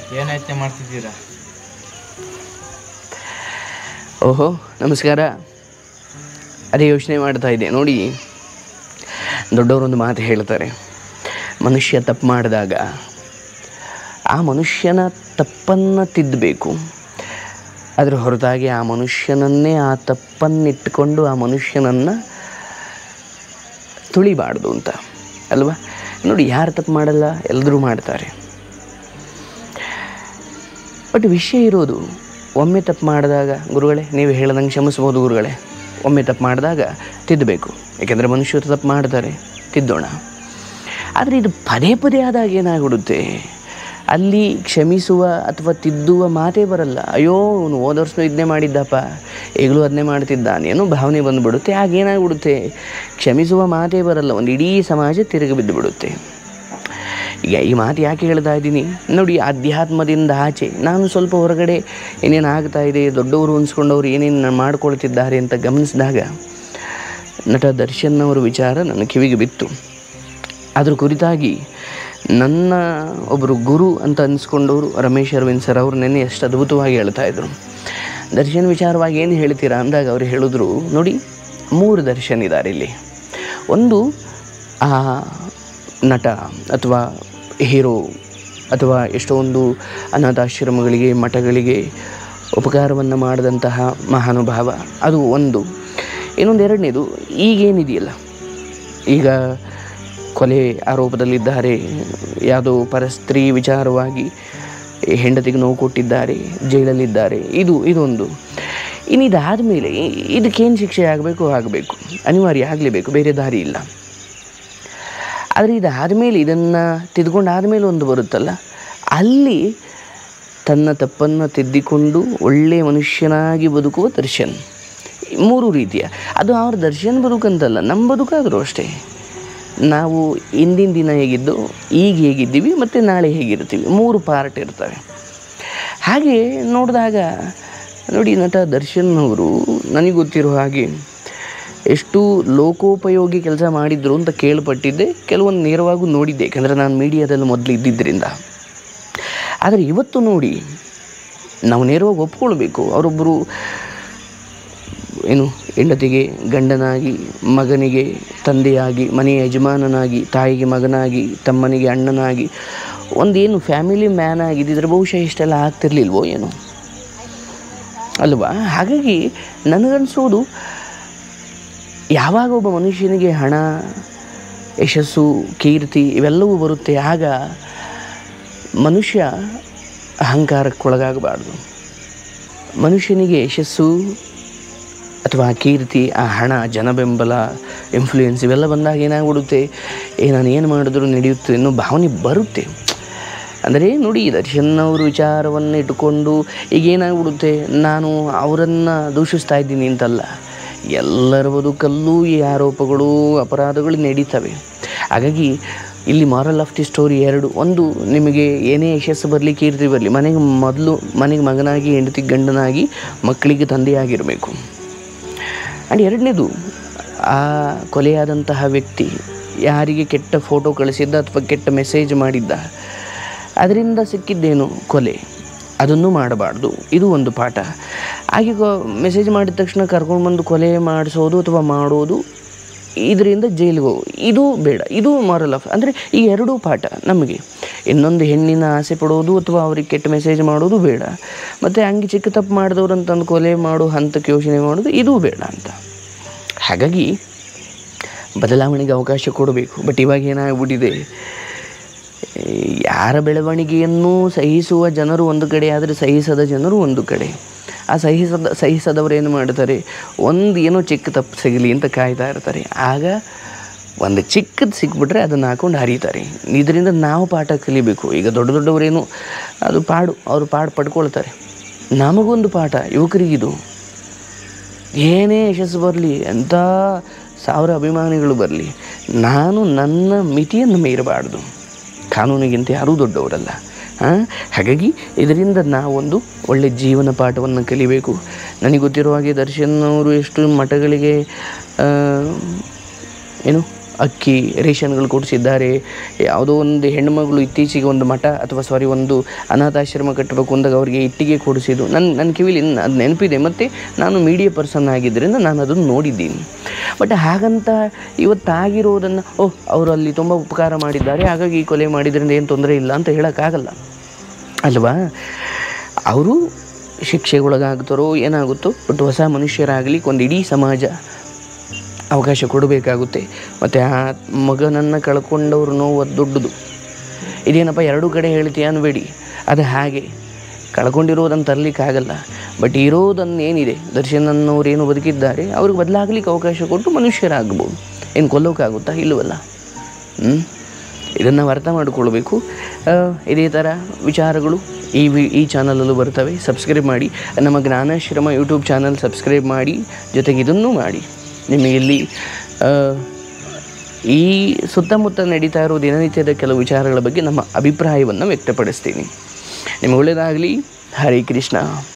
ಏನಾಯ್ತು ಮಾಡ್ತಿದ್ದೀರಾ? ಓಹೋ ನಮಸ್ಕಾರ. ಅದೇ ಯೋಚನೆ ಮಾಡ್ತಾ ಇದ್ದೆ ನೋಡಿ, ದೊಡ್ಡವರೊಂದು ಮಾತು ಹೇಳ್ತಾರೆ, ಮನುಷ್ಯ ತಪ್ಪು ಮಾಡಿದಾಗ ಆ ಮನುಷ್ಯನ ತಪ್ಪನ್ನು ತಿದ್ದಬೇಕು, ಅದರ ಹೊರತಾಗಿ ಆ ಮನುಷ್ಯನನ್ನೇ ಆ ತಪ್ಪನ್ನಿಟ್ಟುಕೊಂಡು ಆ ಮನುಷ್ಯನನ್ನು ತುಳಿಬಾರ್ದು ಅಂತ ಅಲ್ವಾ? ನೋಡಿ, ಯಾರು ತಪ್ಪು ಮಾಡಲ್ಲ, ಎಲ್ಲರೂ ಮಾಡ್ತಾರೆ. ಬಟ್ ವಿಷಯ ಇರೋದು, ಒಮ್ಮೆ ತಪ್ಪು ಮಾಡಿದಾಗ ಗುರುಗಳೇ ನೀವು ಹೇಳ್ದಂಗೆ ಕ್ಷಮಿಸ್ಬೋದು ಗುರುಗಳೇ, ಒಮ್ಮೆ ತಪ್ಪು ಮಾಡಿದಾಗ ತಿದ್ದಬೇಕು, ಏಕೆಂದರೆ ಮನುಷ್ಯರು ತಪ್ಪು ಮಾಡ್ತಾರೆ, ತಿದ್ದೋಣ. ಆದರೆ ಇದು ಪದೇ ಪದೇ ಆದಾಗ ಏನಾಗ್ಬಿಡುತ್ತೆ, ಅಲ್ಲಿ ಕ್ಷಮಿಸುವ ಅಥವಾ ತಿದ್ದುವ ಮಾತೇ ಬರಲ್ಲ. ಅಯ್ಯೋ ಅವನು ಹೋದ ವರ್ಷ ಇದನ್ನೇ ಮಾಡಿದ್ದಪ್ಪ, ಈಗಲೂ ಅದನ್ನೇ ಮಾಡ್ತಿದ್ದಾನೇನೋ ಭಾವನೆ ಬಂದುಬಿಡುತ್ತೆ. ಆಗೇನಾಗ್ಬಿಡುತ್ತೆ, ಕ್ಷಮಿಸುವ ಮಾತೇ ಬರಲ್ಲ, ಒಂದು ಇಡೀ ಸಮಾಜ ತಿರುಗಿ ಬಿದ್ದುಬಿಡುತ್ತೆ. ಈಗ ಈ ಮಾತು ಯಾಕೆ ಹೇಳ್ತಾ ಇದ್ದೀನಿ ನೋಡಿ, ಅಧ್ಯಾತ್ಮದಿಂದ ಆಚೆ ನಾನು ಸ್ವಲ್ಪ ಹೊರಗಡೆ ಏನೇನು ಆಗ್ತಾ ಇದೆ, ದೊಡ್ಡವರು ಅನ್ಸ್ಕೊಂಡವ್ರು ಏನೇನು ಮಾಡ್ಕೊಳ್ತಿದ್ದಾರೆ ಅಂತ ಗಮನಿಸಿದಾಗ ನಟ ದರ್ಶನ್ ಅವರ ವಿಚಾರ ನನ್ನ ಕಿವಿಗೆ ಬಿತ್ತು. ಅದ್ರ ಕುರಿತಾಗಿ ನನ್ನ ಒಬ್ಬರು ಗುರು ಅಂತ ಅನಿಸ್ಕೊಂಡವರು ರಮೇಶ್ ಅರವಿಂದ್ ಸರ್ ಅವರು ನೆನ್ನೆ ಎಷ್ಟು ಅದ್ಭುತವಾಗಿ ಹೇಳ್ತಾಯಿದ್ರು. ದರ್ಶನ್ ವಿಚಾರವಾಗಿ ಏನು ಹೇಳ್ತೀರಾ ಅಂದಾಗ ಅವರು ಹೇಳಿದ್ರು, ನೋಡಿ 3 ದರ್ಶನ್ ಇದ್ದಾರೆ ಇಲ್ಲಿ. ಒಂದು ಆ ನಟ ಅಥವಾ ಹೀರೋ ಅಥವಾ ಎಷ್ಟೊಂದು ಅನಾಥಾಶ್ರಮಗಳಿಗೆ ಮಠಗಳಿಗೆ ಉಪಕಾರವನ್ನು ಮಾಡಿದಂತಹ ಮಹಾನುಭಾವ, ಅದು ಒಂದು. ಇನ್ನೊಂದು ಎರಡನೇದು ಈಗೇನಿದೆಯಲ್ಲ, ಈಗ ಕೊಲೆ ಆರೋಪದಲ್ಲಿದ್ದಾರೆ, ಯಾವುದೋ ಪರಸ್ತ್ರೀ ವಿಚಾರವಾಗಿ ಹೆಂಡತಿಗೆ ನೋವು ಕೊಟ್ಟಿದ್ದಾರೆ, ಜೈಲಲ್ಲಿದ್ದಾರೆ, ಇದೊಂದು. ಇನ್ನು ಇದಾದ ಮೇಲೆ ಇದಕ್ಕೇನು ಶಿಕ್ಷೆ ಆಗಬೇಕು, ಅನಿವಾರ್ಯ ಆಗಲೇಬೇಕು, ಬೇರೆ ದಾರಿ ಇಲ್ಲ. ಆದರೆ ಇದಾದ ಮೇಲೆ ಇದನ್ನು ತಿದ್ಕೊಂಡು ಆದಮೇಲೆ ಒಂದು ಬರುತ್ತಲ್ಲ, ಅಲ್ಲಿ ತನ್ನ ತಪ್ಪನ್ನು ತಿದ್ದಿಕೊಂಡು ಒಳ್ಳೆಯ ಮನುಷ್ಯನಾಗಿ ಬದುಕುವ ದರ್ಶನ್. 3 ರೀತಿಯ, ಅದು ಅವ್ರ ದರ್ಶನ್ ಬದುಕಂತಲ್ಲ, ನಮ್ಮ ಬದುಕಾದರೂ ಅಷ್ಟೇ. ನಾವು ಹಿಂದಿನ ದಿನ ಹೇಗಿದ್ದು, ಈಗ ಹೇಗಿದ್ದೀವಿ, ಮತ್ತು ನಾಳೆ ಹೇಗಿರ್ತೀವಿ, 3 ಪಾರ್ಟ್ ಇರ್ತವೆ. ಹಾಗೆ ನೋಡಿದಾಗ ನೋಡಿ, ನಟ ದರ್ಶನ್ ಅವರು ನನಗೆ ಗೊತ್ತಿರೋ ಹಾಗೆ ಎಷ್ಟು ಲೋಕೋಪಯೋಗಿ ಕೆಲಸ ಮಾಡಿದ್ರು ಅಂತ ಕೇಳ್ಪಟ್ಟಿದ್ದೆ, ಕೆಲವೊಂದು ನೇರವಾಗೂ ನೋಡಿದ್ದೆ, ಯಾಕಂದರೆ ನಾನು ಮೀಡಿಯಾದಲ್ಲಿ ಮೊದಲು ಇದ್ದಿದ್ದರಿಂದ. ಆದರೆ ಇವತ್ತು ನೋಡಿ, ನಾವು ನೇರವಾಗಿ ಒಪ್ಕೊಳ್ಬೇಕು, ಅವರೊಬ್ಬರು ಹೆಂಡತಿಗೆ ಗಂಡನಾಗಿ, ಮಗನಿಗೆ ತಂದೆಯಾಗಿ, ಮನೆಯ ಯಜಮಾನನಾಗಿ, ತಾಯಿಗೆ ಮಗನಾಗಿ, ತಮ್ಮನಿಗೆ ಅಣ್ಣನಾಗಿ, ಒಂದೇನು ಫ್ಯಾಮಿಲಿ ಮ್ಯಾನ್ ಆಗಿದ್ದಿದ್ರೆ ಬಹುಶಃ ಇಷ್ಟೆಲ್ಲ ಆಗ್ತಿರ್ಲಿಲ್ವೋ ಏನೋ ಅಲ್ವಾ? ಹಾಗಾಗಿ ನನಗನ್ಸೋದು, ಯಾವಾಗ ಒಬ್ಬ ಮನುಷ್ಯನಿಗೆ ಹಣ, ಯಶಸ್ಸು, ಕೀರ್ತಿ ಇವೆಲ್ಲವೂ ಬರುತ್ತೆ, ಆಗ ಮನುಷ್ಯ ಅಹಂಕಾರಕ್ಕೊಳಗಾಗಬಾರ್ದು. ಮನುಷ್ಯನಿಗೆ ಯಶಸ್ಸು ಅಥವಾ ಕೀರ್ತಿ, ಆ ಹಣ, ಜನಬೆಂಬಲ, ಇನ್ಫ್ಲೂಯೆನ್ಸ್ ಇವೆಲ್ಲ ಬಂದಾಗ ಏನಾಗ್ಬಿಡುತ್ತೆ, ನಾನು ಏನು ಮಾಡಿದ್ರು ನಡೆಯುತ್ತೆ ಅನ್ನೋ ಭಾವನೆ ಬರುತ್ತೆ. ಅಂದರೆ ನೋಡಿ, ದರ್ಶನ್ ಅವ್ರ ವಿಚಾರವನ್ನು ಇಟ್ಟುಕೊಂಡು ಈಗ ಏನಾಗ್ಬಿಡುತ್ತೆ, ನಾನು ಅವರನ್ನು ದೂಷಿಸ್ತಾ ಇದ್ದೀನಿ ಅಂತಲ್ಲ, ಎಲ್ಲರ ಬದುಕಲ್ಲೂ ಈ ಆರೋಪಗಳು, ಅಪರಾಧಗಳು ನಡೀತವೆ. ಹಾಗಾಗಿ ಇಲ್ಲಿ ಮಾರಲ್ ಆಫ್ ದಿ ಸ್ಟೋರಿ 2. ಒಂದು, ನಿಮಗೆ ಏನೇ ಯಶಸ್ಸು ಬರಲಿ, ಕೀರ್ತಿ ಬರಲಿ, ಮನೆಗೆ ಮಗನಾಗಿ, ಹೆಂಡತಿಗೆ ಗಂಡನಾಗಿ, ಮಕ್ಕಳಿಗೆ ತಂದೆಯಾಗಿರಬೇಕು. ಆ್ಯಂಡ್ ಎರಡನೇದು, ಆ ಕೊಲೆಯಾದಂತಹ ವ್ಯಕ್ತಿ ಯಾರಿಗೆ ಕೆಟ್ಟ ಫೋಟೋ ಕಳಿಸಿದ್ದ ಅಥವಾ ಕೆಟ್ಟ ಮೆಸೇಜ್ ಮಾಡಿದ್ದ, ಅದರಿಂದ ಸಿಕ್ಕಿದ್ದೇನು ಕೊಲೆ, ಅದನ್ನು ಮಾಡಬಾರ್ದು, ಇದು ಒಂದು ಪಾಠ. ಹಾಗೆ ಮೆಸೇಜ್ ಮಾಡಿದ ತಕ್ಷಣ ಕರ್ಕೊಂಡು ಬಂದು ಕೊಲೆ ಮಾಡಿಸೋದು ಅಥವಾ ಮಾಡೋದು, ಇದರಿಂದ ಜೈಲಿಗೆ ಹೋಗು, ಇದು ಬೇಡ, ಇದು ಮಾರಲ್ ಆಫ್. ಅಂದರೆ ಈ 2 ಪಾಠ ನಮಗೆ. ಇನ್ನೊಂದು, ಹೆಣ್ಣಿನ ಆಸೆ ಪಡೋದು ಅಥವಾ ಅವ್ರಿಗೆ ಕೆಟ್ಟ ಮೆಸೇಜ್ ಮಾಡೋದು ಬೇಡ, ಮತ್ತು ಹಂಗೆ ಚಿಕ್ಕ ತಪ್ಪು ಮಾಡಿದವ್ರು ಅಂತಂದು ಕೊಲೆ ಮಾಡೋ ಹಂತಕ್ಕೆ ಯೋಚನೆ ಮಾಡೋದು, ಇದೂ ಬೇಡ ಅಂತ. ಹಾಗಾಗಿ ಬದಲಾವಣೆಗೆ ಅವಕಾಶ ಕೊಡಬೇಕು. ಬಟ್ ಇವಾಗ ಏನಾಗ್ಬಿಟ್ಟಿದೆ, ಯಾರ ಬೆಳವಣಿಗೆಯನ್ನು ಸಹಿಸುವ ಜನರು ಒಂದು ಕಡೆ ಆದರೆ ಸಹಿಸದ ಜನರು ಒಂದು ಕಡೆ. ಆ ಸಹಿಸದವರು ಏನು ಮಾಡ್ತಾರೆ, ಏನೋ ಚಿಕ್ಕ ತಪ್ಪು ಸಿಗಲಿ ಅಂತ ಕಾಯ್ತಾ ಇರ್ತಾರೆ. ಆಗ ಒಂದು ಚಿಕ್ಕದು ಸಿಕ್ಬಿಟ್ರೆ ಅದನ್ನು ಹಾಕೊಂಡು ಹರಿತಾರೆ. ಇದರಿಂದ ನಾವು ಪಾಠ ಕಲಿಬೇಕು. ಈಗ ದೊಡ್ಡವರೇನು ಅದು ಅವರು ಪಾಡು ಪಡ್ಕೊಳ್ತಾರೆ, ನಮಗೊಂದು ಪಾಠ, ಯುವಕರಿಗಿದು. ಏನೇ ಯಶಸ್ಸು ಬರಲಿ, ಎಂಥ 1000 ಅಭಿಮಾನಿಗಳು ಬರಲಿ, ನಾನು ನನ್ನ ಮಿತಿಯನ್ನು ಮೀರಬಾರ್ದು. ಕಾನೂನಿಗಿಂತ ಯಾರೂ ದೊಡ್ಡವರಲ್ಲ. ಹಾಗಾಗಿ ಇದರಿಂದ ನಾವೊಂದು ಒಳ್ಳೆಯ ಜೀವನ ಪಾಠವನ್ನು ಕಲಿಬೇಕು. ನನಗೆ ಗೊತ್ತಿರೋ ಹಾಗೆ ದರ್ಶನ್ ಅವರು ಎಷ್ಟು ಮಠಗಳಿಗೆ ಅಕ್ಕಿ ರೇಷನ್ಗಳು ಕೊಡಿಸಿದ್ದಾರೆ. ಯಾವುದೋ ಒಂದು ಹೆಣ್ಣುಮಗಳು ಇತ್ತೀಚೆಗೆ ಒಂದು ಮಠ ಅಥವಾ ಒಂದು ಅನಾಥಾಶ್ರಮ ಕಟ್ಟಬೇಕು ಅಂದಾಗ ಅವರಿಗೆ ಇಟ್ಟಿಗೆ ಕೊಡಿಸಿದ್ದು ನನ್ನ ಕಿವಿಲಿ ಅದು ನೆನಪಿದೆ. ಮತ್ತು ನಾನು ಮೀಡಿಯಾ ಪರ್ಸನ್ ಆಗಿದ್ದರಿಂದ ನಾನು ಅದನ್ನು ನೋಡಿದ್ದೀನಿ. ಬಟ್ ಹಾಗಂತ ಇವತ್ತಾಗಿರೋದನ್ನು ಅವರು ಅಲ್ಲಿ ತುಂಬ ಉಪಕಾರ ಮಾಡಿದ್ದಾರೆ ಹಾಗಾಗಿ ಈ ಕೊಲೆ ಮಾಡಿದ್ರಿಂದ ಏನು ತೊಂದರೆ ಇಲ್ಲ ಅಂತ ಹೇಳೋಕ್ಕಾಗಲ್ಲ ಅಲ್ವಾ. ಅವರು ಶಿಕ್ಷೆಗೊಳಗಾಗ್ತಾರೋ ಏನಾಗುತ್ತೋ, ಬಟ್ ಹೊಸ ಮನುಷ್ಯರಾಗಲಿ ಒಂದು ಇಡೀ ಸಮಾಜ ಅವಕಾಶ ಕೊಡಬೇಕಾಗುತ್ತೆ. ಮತ್ತು ಆ ಮಗನನ್ನು ಕಳ್ಕೊಂಡವ್ರು ನೋವು ಅದು ದೊಡ್ಡದು. ಇದೇನಪ್ಪ ಎರಡೂ ಕಡೆ ಹೇಳ್ತೀಯ ಅನ್ಬೇಡಿ, ಅದು ಹಾಗೆ ಕಳ್ಕೊಂಡಿರೋದನ್ನು ತರಲಿಕ್ಕಾಗಲ್ಲ. ಬಟ್ ಇರೋದನ್ನು ಏನಿದೆ, ದರ್ಶನ್ ಅನ್ನೋರು ಏನು ಬದುಕಿದ್ದಾರೆ ಅವ್ರಿಗೆ ಬದಲಾಗಲಿಕ್ಕೆ ಅವಕಾಶ ಕೊಟ್ಟು ಮನುಷ್ಯರಾಗ್ಬೋದು. ಏನು ಕೊಲ್ಲೋಕ್ಕಾಗುತ್ತಾ? ಇಲ್ಲವಲ್ಲ. ಇದನ್ನು ನಾವು ಅರ್ಥ ಮಾಡಿಕೊಳ್ಬೇಕು. ಇದೇ ಥರ ವಿಚಾರಗಳು ಈ ಚಾನಲಲ್ಲೂ ಬರ್ತವೆ. ಸಬ್ಸ್ಕ್ರೈಬ್ ಮಾಡಿ, ನಮ್ಮ ಜ್ಞಾನಾಶ್ರಮ ಯೂಟ್ಯೂಬ್ ಚಾನಲ್ ಸಬ್ಸ್ಕ್ರೈಬ್ ಮಾಡಿ, ಜೊತೆಗೆ ಇದನ್ನೂ ಮಾಡಿ. ನಿಮಗೆ ಇಲ್ಲಿ ಈ ಸುತ್ತಮುತ್ತ ನಡೀತಾ ಇರೋ ದಿನನಿತ್ಯದ ಕೆಲವು ವಿಚಾರಗಳ ಬಗ್ಗೆ ನಮ್ಮ ಅಭಿಪ್ರಾಯವನ್ನು ವ್ಯಕ್ತಪಡಿಸ್ತೀನಿ. ನಿಮಗೆ ಒಳ್ಳೆಯದಾಗಲಿ. ಹರೇ ಕೃಷ್ಣ.